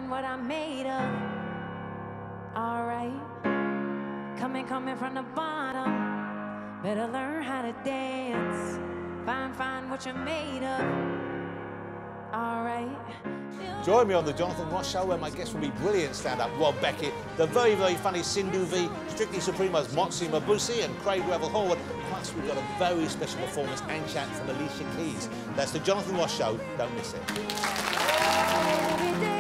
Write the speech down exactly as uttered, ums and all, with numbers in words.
find what I'm made of. Alright. Coming, coming from the bottom. Better learn how to dance. Find, find what you're made of. Alright. Join me on the Jonathan Ross Show, where my guest will be brilliant stand-up Rob Beckett, the very, very funny Sindhu v Strictly Supremos Motsi, Mabuse and Craig Revel Horwood. Plus, we've got a very special performance and chat from Alicia Keys. That's the Jonathan Ross Show. Don't miss it.